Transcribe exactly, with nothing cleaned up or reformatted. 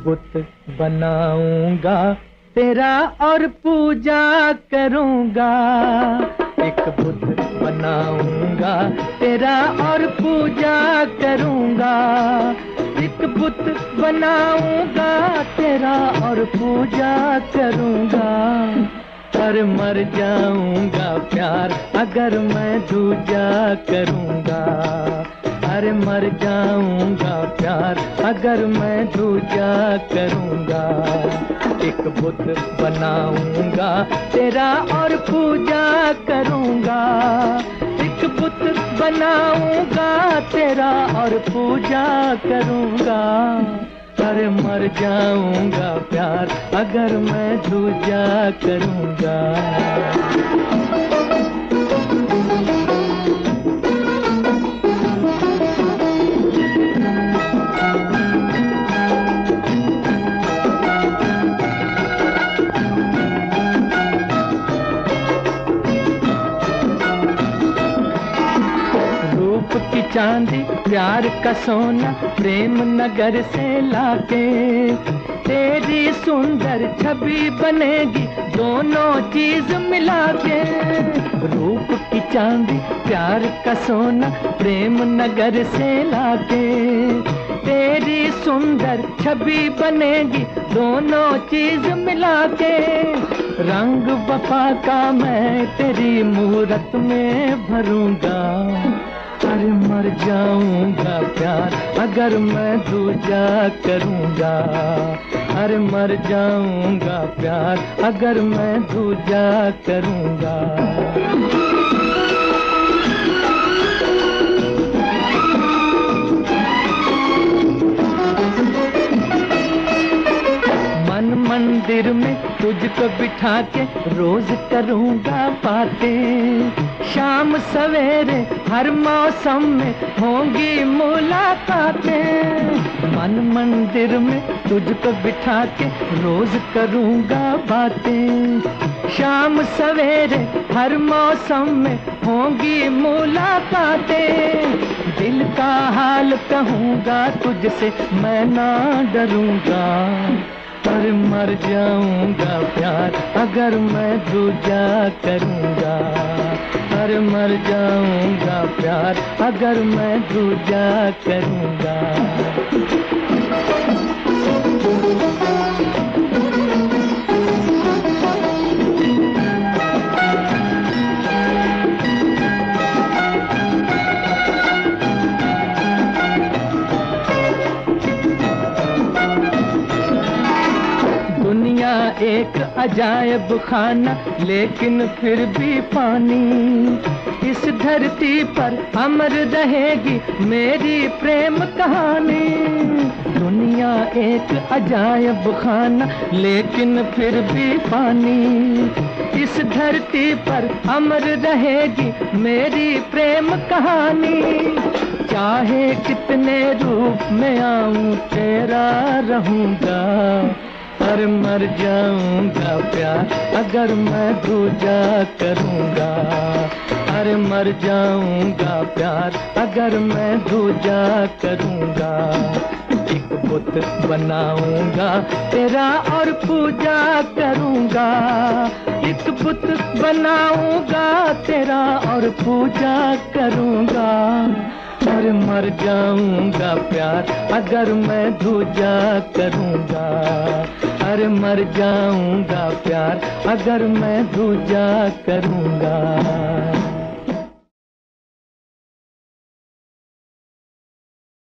बुत बनाऊंगा तेरा और पूजा करूंगा। एक बुत बनाऊंगा तेरा और पूजा करूंगा। एक बुत बनाऊंगा तेरा और पूजा करूंगा। पर मर जाऊंगा प्यार अगर मैं दूजा करूंगा। अरे मर जाऊंगा प्यार अगर मैं दूजा करूंगा। एक बुत बनाऊंगा तेरा और पूजा करूंगा। एक बुत बनाऊंगा तेरा और पूजा करूंगा। अरे मर जाऊंगा प्यार अगर मैं दूजा करूंगा। की चांदी प्यार का सोना प्रेम नगर से लाके तेरी सुंदर छवि बनेगी दोनों चीज मिला के। रूप की चांदी प्यार का सोना प्रेम नगर से लाके तेरी सुंदर छवि बनेगी दोनों चीज मिला के। रंग वफा का मैं तेरी मूरत में भरूंगा। अरे मर जाऊंगा प्यार अगर मैं दूजा करूंगा। अरे मर जाऊंगा प्यार अगर मैं दूजा करूंगा। मन मंदिर में तुझको बिठा के रोज करूंगा बातें। शाम सवेरे हर मौसम में होंगी मुलाकातें। मन मंदिर में तुझको बिठा के रोज करूंगा बातें। शाम सवेरे हर मौसम में होंगी मुलाकातें। दिल का हाल कहूंगा तुझसे मैं ना डरूंगा। पर मर जाऊंगा प्यार अगर मैं दूजा करूंगा। पर मर जाऊंगा प्यार अगर मैं दूजा करूंगा। दुनिया एक अजायब खाना लेकिन फिर भी पानी। इस धरती पर अमर रहेगी मेरी प्रेम कहानी। दुनिया एक अजायब खाना लेकिन फिर भी पानी। इस धरती पर अमर रहेगी मेरी प्रेम कहानी। चाहे कितने रूप में आऊं तेरा रहूंगा। पर मर जाऊंगा प्यार अगर मैं दूजा करूंगा। अरे मर जाऊंगा प्यार अगर मैं दूजा करूंगा। एक बुत बनाऊंगा तेरा और पूजा करूंगा। एक बुत बनाऊंगा तेरा और पूजा करूंगा। अरे मर जाऊंगा प्यार अगर मैं दूजा करूंगा। अरे मर जाऊंगा प्यार अगर मैं दूजा करूंगा।